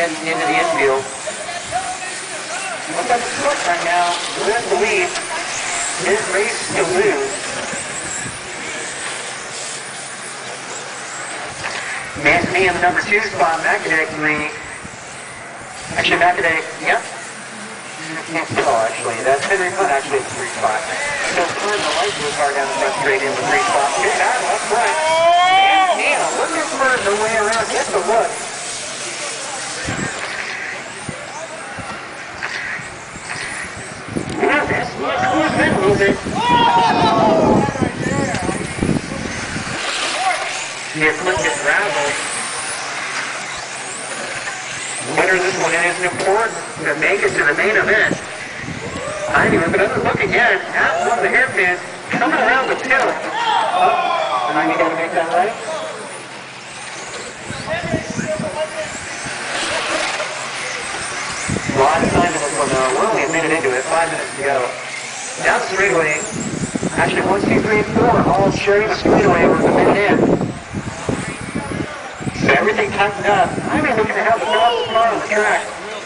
heading into the infield. Looks like it's short right now. With the lead. His race to lose. Manzanilla in the number 2 spot. Macadec 3. Actually, Macadec, yep. Next to all, actually. That's Henry Hunt, actually, at the 3 spot. So, turn the light blue car down the front straight in the 3 spot. Good battle up front. Manzanilla looking for the way around. Just a look. Who's been moving? Here, Clint gets rattled. Winner of this one is important to make it to the main event. I didn't even look again at one of the hairpins coming around the tilt. Oh, and I got to make that right. A lot of time in this one though. We're only a minute into it, 5 minutes to go. Down the straightaway. Actually, 1, 2, 3, and 4 all sharing the straightaway with a minute in. So everything tightened up. I'm even looking to have the fastest car on the track.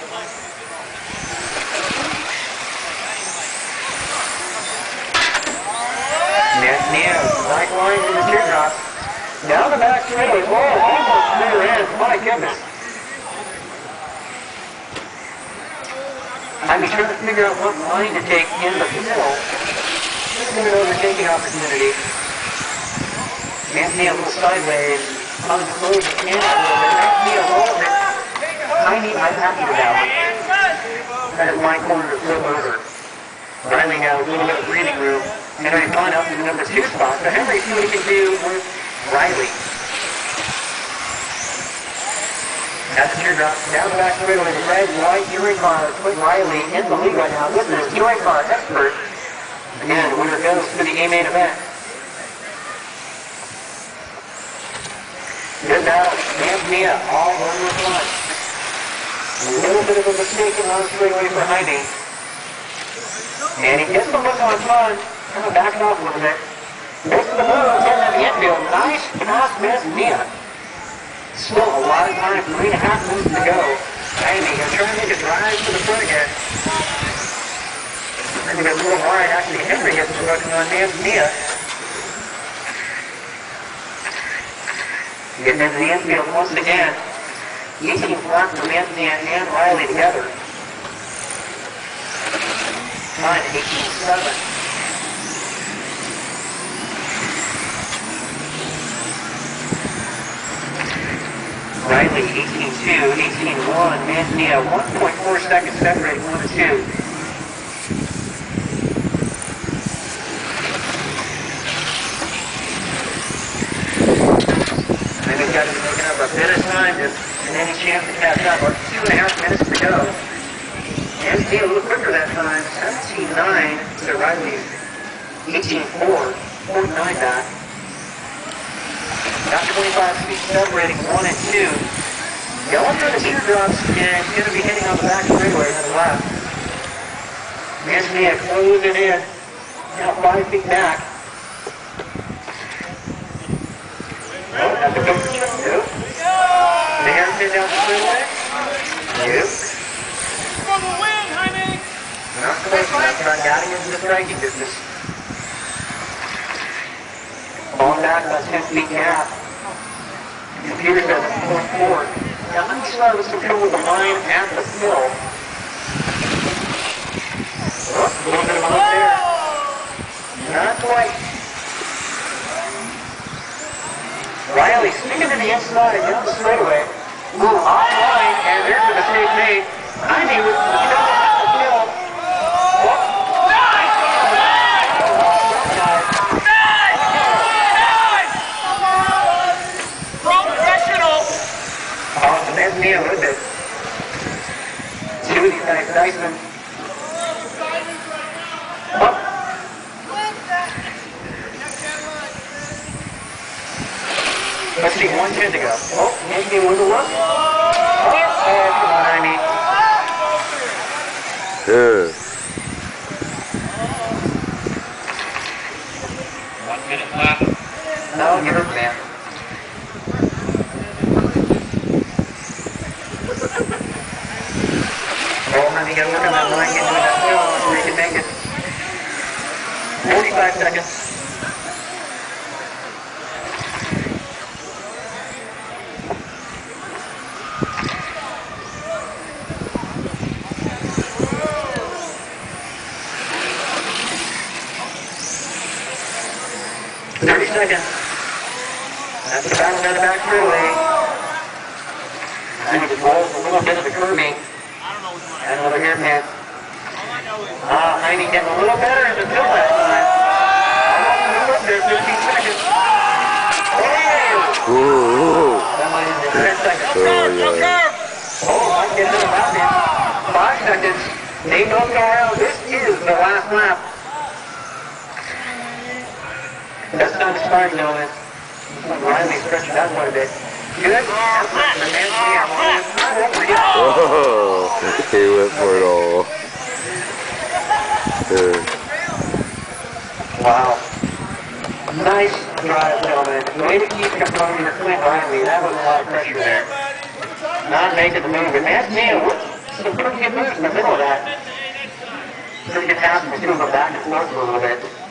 Manzanilla, right lines in the teardrops. Down the back straightaway. Oh, almost clear in. My goodness. I'd be trying to figure out what line to take in the middle. Just an overtaking opportunity. Manzanilla a little sideways. Probably close the can a little bit. Manzanilla rolls it. I'm happy with that one. That is my corner to flip over. Riley now a little bit of breathing room. Henry Hunt up to the number 2 spot. So Henry see what he can do with Riley. That's the teardrop. Down the back straightaway, the red, white touring car put Riley in the lead right now. This is touring car expert. Again, the winner goes to the A-main event. Good battle. Manzanilla all over the front. A little bit of a mistake in on straightaway for Jaime. And he gets the look on fun. Kind of backing off a little bit. Makes the move, getting in the infield. Nice pass, Manzanilla. Still a lot of time, 3.5 minutes to go. Jaime, he'll try to make a drive to the front again. I think a little wide. Actually, Henry gets the running on Manzanilla. Getting into the infield once again. 18 flat for Manzanilla and Riley together. Time 18.7. Riley 18.2, 18.1, Manzanilla 1.4 seconds separating 1 and 2. And they've got to be making up a bit of time and any chance to catch up. 2.5 minutes to go. Manzanilla a little quicker that time, 17.9 to Riley's 18.4, 0.9 back. Got 25 feet separating 1 and 2. Going through the teardrops and going to be hitting on the back straightaway to the left. Manzanilla closing in. Now 5 feet back. Oh, that's a good shot. Nope. The hairpin down the straightaway. Nope. For the win, honey! Not close enough. Got him into the striking distance. Ball back about 10 feet gap. Computer says it's 0.4. Now I'm sure this will come with the line at the hill. Oh, a little bit of a there. Not quite. Riley sticking to the inside down the straightaway. Ooh, offline, and there's the mistake made. Jaime with the kill at the hill. Manzanilla with it. Two of these guys, Dyson. Up. Let's see, 1:10 to go. Oh, Manzanilla with a look. Oh, come on, Jaime. Yeah. 1 minute left. No, give her, man. 45 seconds. Seconds. That's the battle down the back straightaway. I need to roll a little bit of the curbing. And another hairpin. Heine getting a little better in the field last time. Almost up there, 15 seconds. Oh! That might end in 10 seconds. Might get to the mountain. 5 seconds. They both go around. This is the last lap. That's not starting, gentlemen. Riley stretching out quite a bit. Good. Whoa, he went for it all. Wow. Nice drive, gentlemen. The way to keep controlling your Clint Riley, that was a lot of pressure there. Not making the move. And Matt Neal, some pretty good moves in the middle of that. Pretty good pass. He's going to go back and forth for a little bit.